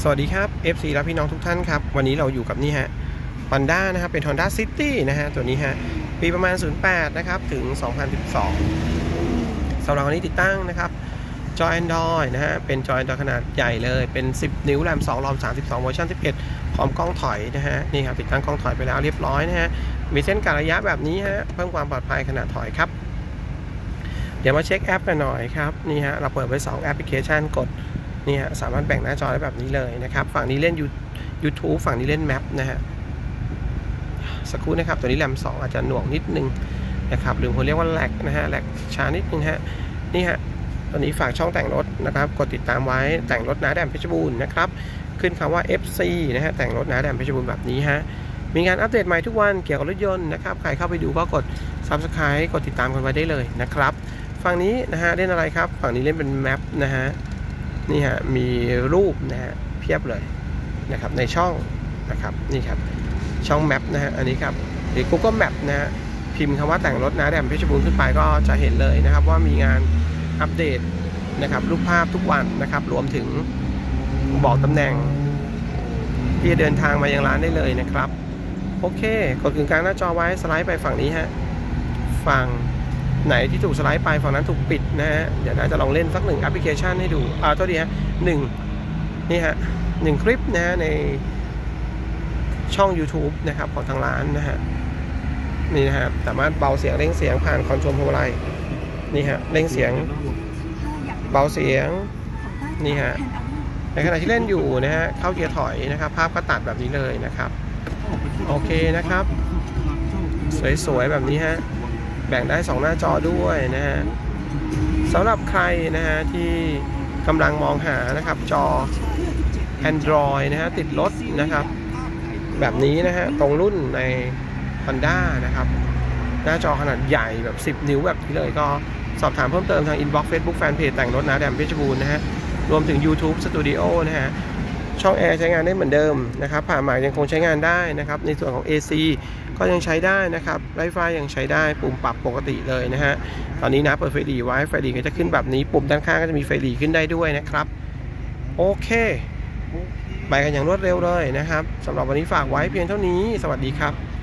วัสดีครับ FC และพี่น้องทุกท่านครับวันนี้เราอยู่กับนี่ฮะ Honda นะครับเป็น Honda City นะฮะตัวนี้ฮะปีประมาณ08นะครับถึง2012สำหรับวันนี้ติดตั้งนะครับจอ Android นะฮะเป็นจอ Android ขนาดใหญ่เลยเป็น10นิ้วแรม2 ROM 32เวอร์ชัน11พร้อมกล้องถอยนะฮะนี่ครับติดตั้งกล้องถอยไปแล้วเรียบร้อยนะฮะมีเส้นกะระยะแบบนี้ฮะเพิ่มความปลอดภัยขณะถอยครับเดี๋ยวมาเช็คแอปกันหน่อยครับนี่ฮะเราเปิดไว้2แอปพลิเคชันกดนี่ฮะสามารถแบ่งหน้าจอได้แบบนี้เลยนะครับฝั่งนี้เล่น YouTube ฝั่งนี้เล่นแมปนะฮะสักครู่นะครับตัวนี้แรม2อาจจะหน่วงนิดนึงนะครับหรือผมเรียกว่าแลกนะฮะแลกช้านิดนึงฮะนี่ฮะตอนนี้ฝากช่องแต่งรถนะครับกดติดตามไว้แต่งรถน้าแดมเพชรบูรณ์นะครับขึ้นคำว่า FC นะฮะแต่งรถน้าแดมเพชรบูรณ์แบบนี้ฮะมีงานอัปเดตใหม่ทุกวันเกี่ยวกับรถยนต์นะครับใครเข้าไปดูก็กด Subscribe กดติดตามกันไว้ได้เลยนะครับฝั่งนี้นะฮะเล่นอะไรครับฝั่งนี้เล่นเป็นแมปนะฮะนี่ฮะมีรูปนะฮะเพียบเลยนะครับในช่องนะครับนี่ครับช่องแมปนะฮะอันนี้ครับหรือ Google Map นะฮะพิมพ์คำว่าแต่งรถน้าแดมเพชรบูรณ์ขึ้นไปก็จะเห็นเลยนะครับว่ามีงานอัปเดตนะครับรูปภาพทุกวันนะครับรวมถึงบอกตำแหน่งที่จะเดินทางมายังร้านได้เลยนะครับโอเคกดกึ่งกลางหน้าจอไว้สไลด์ไปฝั่งนี้ฮะฝั่งไหนที่ถูกสไลด์ไปฝั่งนั้นถูกปิดนะฮะเดี๋ยวน่าจะลองเล่นสัก1แอปพลิเคชันให้ดูตัวดีฮะนี่ฮะ1คลิปนะฮะในช่อง YouTube นะครับของทางร้านนะฮะนี่นะฮะสามารถเบาเสียงเร่งเสียงผ่านคอนโทรลพวงมาลัยนี่ฮะเร่งเสียงเบาเสียงนี่ฮะในขณะที่เล่นอยู่นะฮะเข้าเกียร์ถอยนะครับภาพก็ตัดแบบนี้เลยนะครับโอเคนะครับสวยๆแบบนี้ฮะแบ่งได้2หน้าจอด้วยนะฮะสำหรับใครนะฮะที่กำลังมองหานะครับจอ Android นะฮะติดรถนะครับแบบนี้นะฮะตรงรุ่นใน Honda นะครับหน้าจอขนาดใหญ่แบบ10นิ้วแบบนี้เลยก็สอบถามเพิ่มเติมทาง Inbox Facebook Fanpage แต่งรถน้าแดมเพชรบูรณ์นะฮะรวมถึง YouTube Studio นะฮะช่องแอร์ใช้งานได้เหมือนเดิมนะครับผ่าหมากยังคงใช้งานได้นะครับในส่วนของ AC ก็ยังใช้ได้นะครับไลฟ์ไฟยังใช้ได้ปุ่มปรับปกติเลยนะฮะตอนนี้นะเปิดไฟดีไว้ไฟดีก็จะขึ้นแบบนี้ปุ่มด้านข้างก็จะมีไฟดีขึ้นได้ด้วยนะครับโอเคไปกันอย่างรวดเร็วเลยนะครับสำหรับวันนี้ฝากไว้เพียงเท่านี้สวัสดีครับ